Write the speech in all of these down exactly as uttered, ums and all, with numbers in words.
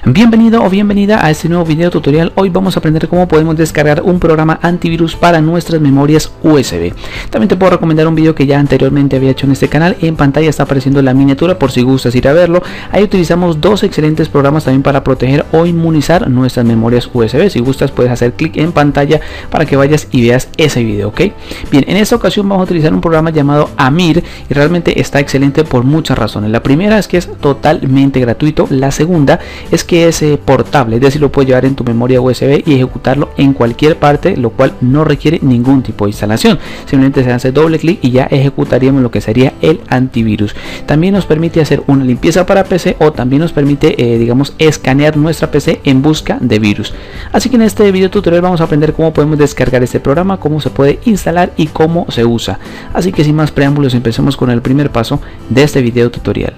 Bienvenido o bienvenida a este nuevo video tutorial. Hoy vamos a aprender cómo podemos descargar un programa antivirus para nuestras memorias U S B. También te puedo recomendar un video que ya anteriormente había hecho en este canal. En pantalla está apareciendo la miniatura por si gustas ir a verlo. Ahí utilizamos dos excelentes programas también para proteger o inmunizar nuestras memorias U S B. Si gustas puedes hacer clic en pantalla para que vayas y veas ese video, ¿ok? Bien, en esta ocasión vamos a utilizar un programa llamado Amir y realmente está excelente por muchas razones. La primera es que es totalmente gratuito. La segunda es que es eh, portable, es decir, lo puedes llevar en tu memoria U S B y ejecutarlo en cualquier parte, lo cual no requiere ningún tipo de instalación. Simplemente se hace doble clic y ya ejecutaríamos lo que sería el antivirus. También nos permite hacer una limpieza para P C o también nos permite, eh, digamos, escanear nuestra P C en busca de virus. Así que en este video tutorial vamos a aprender cómo podemos descargar este programa, cómo se puede instalar y cómo se usa. Así que sin más preámbulos, empecemos con el primer paso de este video tutorial.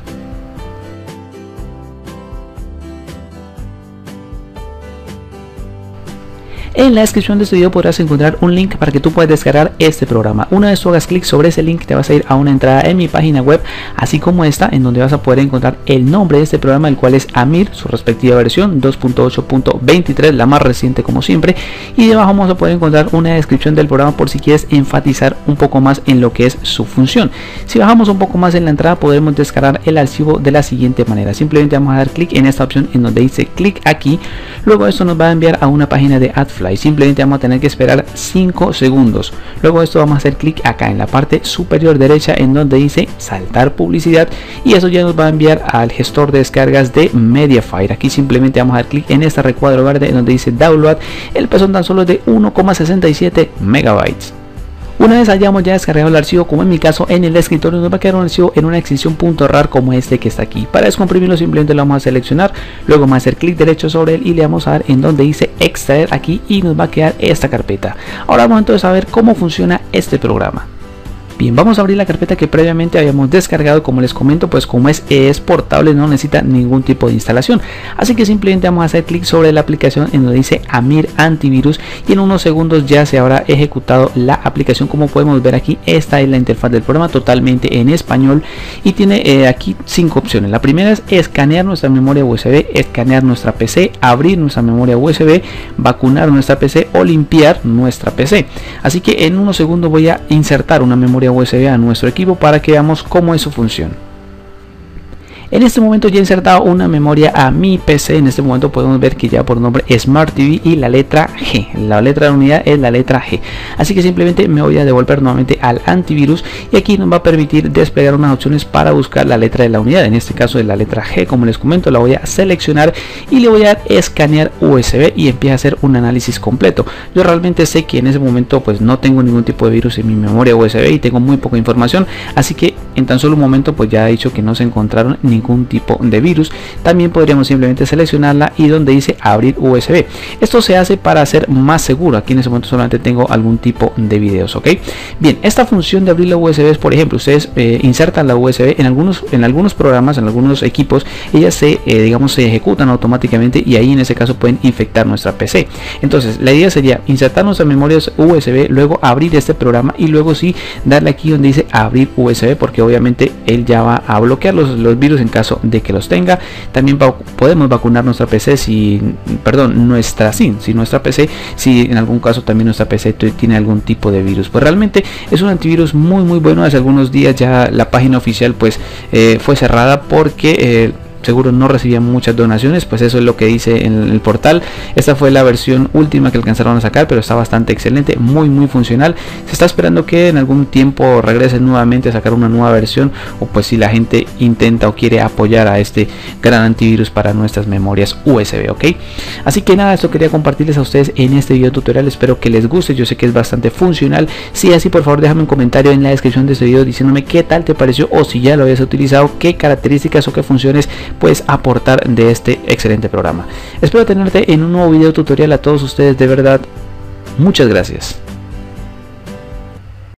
En la descripción de este video podrás encontrar un link para que tú puedas descargar este programa. Una vez tú hagas clic sobre ese link te vas a ir a una entrada en mi página web, así como esta, en donde vas a poder encontrar el nombre de este programa, el cual es Amir, su respectiva versión dos punto ocho punto veintitrés, la más reciente como siempre, y debajo vamos a poder encontrar una descripción del programa por si quieres enfatizar un poco más en lo que es su función. Si bajamos un poco más en la entrada podemos descargar el archivo de la siguiente manera. Simplemente vamos a dar clic en esta opción en donde dice clic aquí. Luego esto nos va a enviar a una página de AdFly. Simplemente vamos a tener que esperar cinco segundos. Luego esto vamos a hacer clic acá en la parte superior derecha en donde dice saltar publicidad y eso ya nos va a enviar al gestor de descargas de Mediafire. Aquí simplemente vamos a dar clic en este recuadro verde en donde dice download. El peso tan solo es de uno coma sesenta y siete megabytes. Una vez hayamos ya descargado el archivo, como en mi caso, en el escritorio nos va a quedar un archivo en una extensión .rar como este que está aquí. Para descomprimirlo simplemente lo vamos a seleccionar, luego vamos a hacer clic derecho sobre él y le vamos a dar en donde dice extraer aquí y nos va a quedar esta carpeta. Ahora vamos entonces a ver cómo funciona este programa. Bien, vamos a abrir la carpeta que previamente habíamos descargado. Como les comento, pues como es, es portable, no necesita ningún tipo de instalación. Así que simplemente vamos a hacer clic sobre la aplicación en donde dice Amir Antivirus y en unos segundos ya se habrá ejecutado la aplicación. Como podemos ver aquí, esta es la interfaz del programa totalmente en español y tiene eh, aquí cinco opciones. La primera es escanear nuestra memoria U S B, escanear nuestra P C, abrir nuestra memoria U S B, vacunar nuestra P C o limpiar nuestra P C. Así que en unos segundos voy a insertar una memoria U S B a nuestro equipo para que veamos cómo es su función. En este momento ya he insertado una memoria a mi P C. En este momento podemos ver que ya por nombre Smart T V y la letra G. La letra de la unidad es la letra G. Así que simplemente me voy a devolver nuevamente al antivirus y aquí nos va a permitir desplegar unas opciones para buscar la letra de la unidad. En este caso es la letra G, como les comento. La voy a seleccionar y le voy a dar escanear U S B y empieza a hacer un análisis completo. Yo realmente sé que en ese momento pues no tengo ningún tipo de virus en mi memoria U S B y tengo muy poca información, así que en tan solo un momento pues ya he dicho que no se encontraron ningún ningún tipo de virus. También podríamos simplemente seleccionarla y donde dice abrir U S B. Esto se hace para ser más seguro. Aquí en ese momento solamente tengo algún tipo de videos, ok. Bien, esta función de abrir la U S B es, por ejemplo, ustedes eh, insertan la U S B en algunos en algunos programas, en algunos equipos, ellas se eh, digamos se ejecutan automáticamente y ahí en ese caso pueden infectar nuestra P C. Entonces la idea sería insertar nuestras memorias U S B, luego abrir este programa y luego sí darle aquí donde dice abrir U S B, porque obviamente él ya va a bloquear los, los virus en caso de que los tenga. También podemos vacunar nuestra P C si, perdón, nuestra SIM, si nuestra P C, si en algún caso también nuestra P C tiene algún tipo de virus. Pues realmente es un antivirus muy muy bueno. Hace algunos días ya la página oficial pues eh, fue cerrada porque eh, seguro no recibían muchas donaciones, pues eso es lo que dice en el portal. Esta fue la versión última que alcanzaron a sacar, pero está bastante excelente, muy muy funcional. Se está esperando que en algún tiempo regresen nuevamente a sacar una nueva versión, o pues si la gente intenta o quiere apoyar a este gran antivirus para nuestras memorias U S B, ok. Así que nada, esto quería compartirles a ustedes en este video tutorial. Espero que les guste, yo sé que es bastante funcional. Si es así, por favor déjame un comentario en la descripción de este video diciéndome qué tal te pareció, o si ya lo habías utilizado, qué características o qué funciones puedes aportar de este excelente programa. Espero tenerte en un nuevo video tutorial. A todos ustedes, de verdad, muchas gracias.